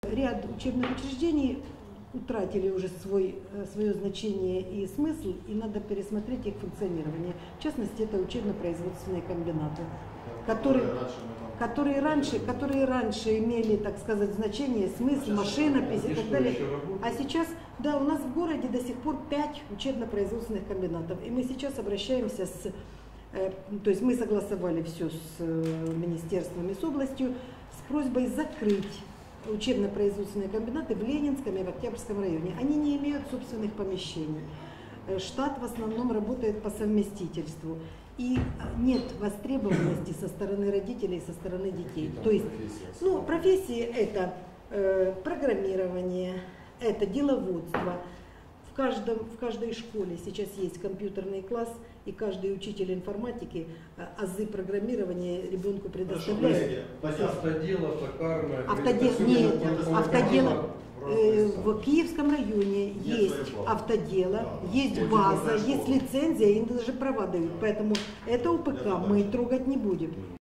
Ряд учебных учреждений утратили уже свое значение и смысл, и надо пересмотреть их функционирование. В частности, это учебно-производственные комбинаты, которые раньше имели, так сказать, значение, смысл, машинопись и так далее. А сейчас, да, у нас в городе до сих пор 5 учебно-производственных комбинатов, и мы сейчас обращаемся то есть мы согласовали все с министерством и с областью с просьбой закрыть учебно-производственные комбинаты в Ленинском и в Октябрьском районе. Они не имеют собственных помещений. Штат в основном работает по совместительству. И нет востребованности со стороны родителей, со стороны детей. То есть, профессии это программирование, это деловодство. В каждой школе сейчас есть компьютерный класс, и каждый учитель информатики азы программирования ребенку предоставляет. Автодело, токарное. Автодело. В Киевском районе есть автодело, есть база, есть лицензия, им даже права дают. Поэтому это УПК мы трогать не будем.